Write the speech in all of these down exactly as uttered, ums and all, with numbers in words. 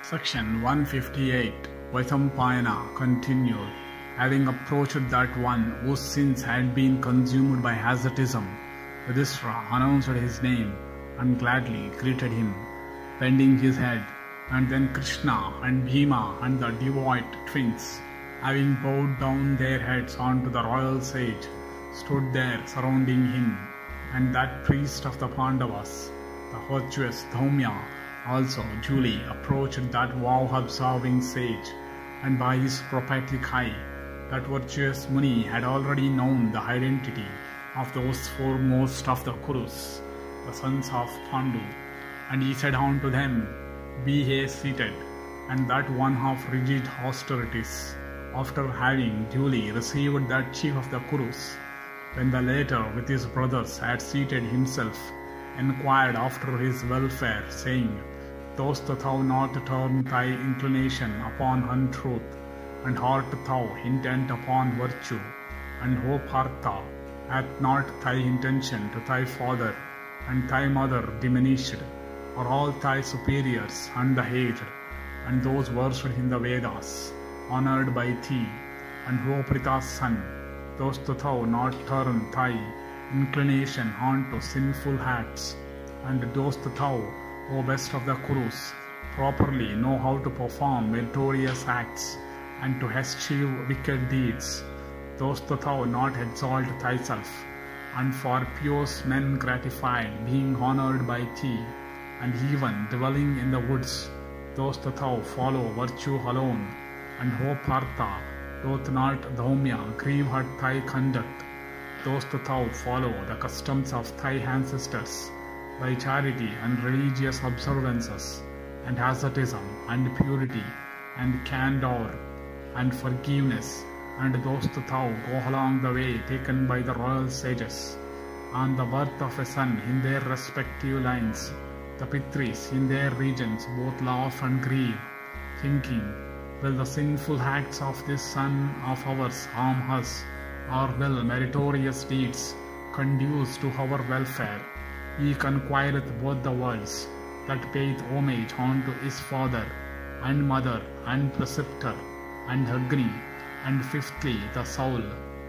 Section one fifty-eight. Vaisamapayana continued. Having approached that one whose sins had been consumed by asceticism, Yudhishthira announced his name and gladly greeted him, bending his head. And then Krishna and Bhima and the devout twins, having bowed down their heads onto the royal sage, stood there surrounding him. And that priest of the Pandavas, the virtuous Dhaumya, also duly approached that vow-observing sage, and by his prophetic eye, that virtuous Muni had already known the identity of those foremost of the Kurus, the sons of Pandu. And he said unto them, Be ye seated. And that one of rigid austerities, after having duly received that chief of the Kurus, when the latter with his brothers had seated himself, inquired after his welfare, saying, Dost thou not turn thy inclination upon untruth, and art thou intent upon virtue? And O Partha, hath not thy intention to thy father and thy mother diminished, or all thy superiors and the aged, and those versed in the Vedas, honoured by thee? And O Pritha's son, dost thou not turn thy inclination unto sinful acts? And dost thou, O best of the Kurus, properly know how to perform meritorious acts and to eschew wicked deeds? Dost thou not exalt thyself, and for pious men gratified, being honoured by thee, and even dwelling in the woods, dost thou follow virtue alone? And O Partha, doth not Dhaumya grieve at thy conduct? Dost thou follow the customs of thy ancestors, by charity and religious observances, and asceticism, and purity, and candour, and forgiveness? And dost thou go along the way taken by the royal sages? On the birth of a son in their respective lines, the Pitris in their regions both laugh and grieve, thinking, Will the sinful acts of this son of ours harm us, or will meritorious deeds conduce to our welfare? He conquereth both the worlds, that payeth homage unto his father, and mother, and preceptor, and Agni, and fifthly the soul.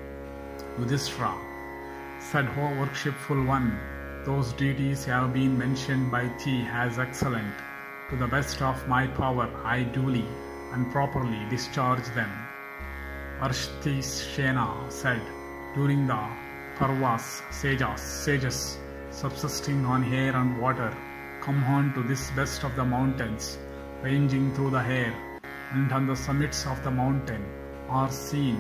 Yudhishthira said, O worshipful one, those deities have been mentioned by thee as excellent. To the best of my power I duly and properly discharge them. Asceticism said, During the Parvas, sages, sages subsisting on air and water, come on to this best of the mountains, ranging through the air, and on the summits of the mountain are seen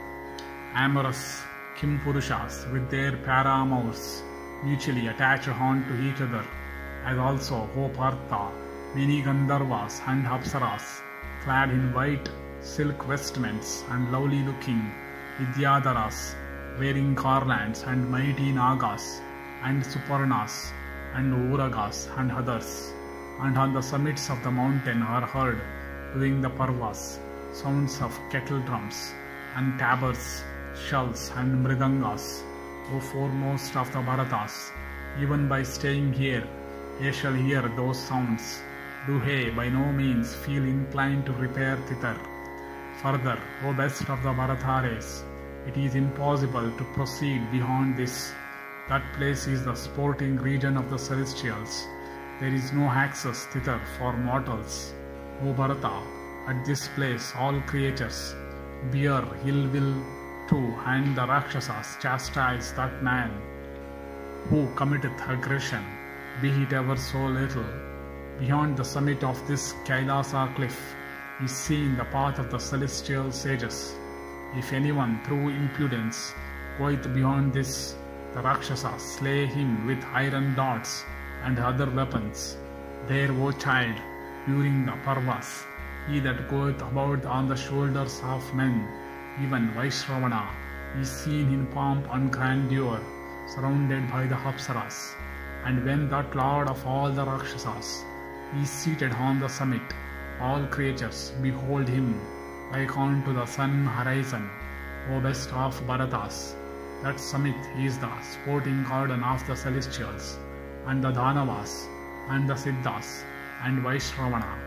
amorous Kimpurushas with their paramours mutually attached on to each other, as also, O Partha, many Gandharvas and Apsaras, clad in white silk vestments and lovely-looking Vidyadharas, wearing garlands, and mighty Nagas, and Suparnas, and Uragas, and others. And on the summits of the mountain are heard, during the Parvas, sounds of kettle drums, and tabors, shells, and mridangas. O foremost of the Bharatas, even by staying here, ye shall hear those sounds. Do ye by no means feel inclined to repair thither. Further, O best of the Bharatares, it is impossible to proceed beyond this. That place is the sporting region of the celestials. There is no access thither for mortals. O Bharata, at this place all creatures bear ill will to, and the Rakshasas chastise that man who committeth aggression, be it ever so little. Beyond the summit of this Kailasa cliff is seen the path of the celestial sages. If anyone through impudence goeth beyond this, the Rakshasas slay him with iron darts and other weapons. There, O child, during the Parvas, he that goeth about on the shoulders of men, even Vaishravana, is seen in pomp and grandeur, surrounded by the Apsaras. And when that lord of all the Rakshasas is seated on the summit, all creatures behold him like unto the sun horizon. O best of Bharatas, that summit is the sporting garden of the celestials, and the Dhanavas, and the Siddhas, and Vaishravana,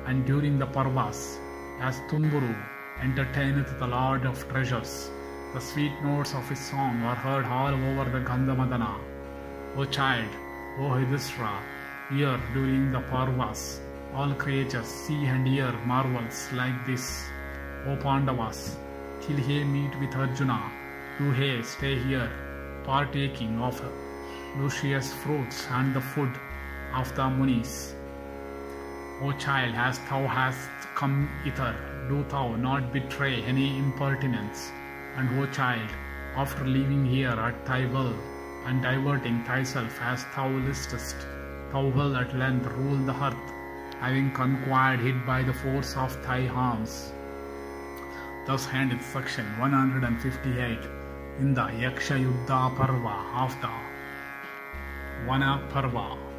and during the Parvas, as Tumburu entertaineth the Lord of Treasures, the sweet notes of his song are heard all over the Gandhamadana. O child, O Yudhishthira, hear during the Parvas, all creatures see and hear marvels like this. O Pandavas, till he meet with Arjuna, do he stay here, partaking of luscious fruits and the food of the Munis. O child, as thou hast come hither, do thou not betray any impertinence. And O child, after leaving here at thy will, and diverting thyself as thou listest, thou wilt at length rule the earth, having conquered it by the force of thy arms. Thus endeth section one hundred fifty-eight in the Yaksha-yuddha Parva of the Vana Parva.